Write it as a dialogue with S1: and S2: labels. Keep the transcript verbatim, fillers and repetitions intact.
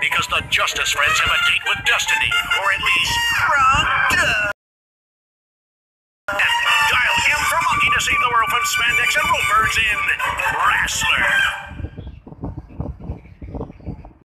S1: because the Justice Friends have a date with destiny, or at least wrong. Duh. Dial M for Monkey to save the world from spandex and rope birds in Wrestler.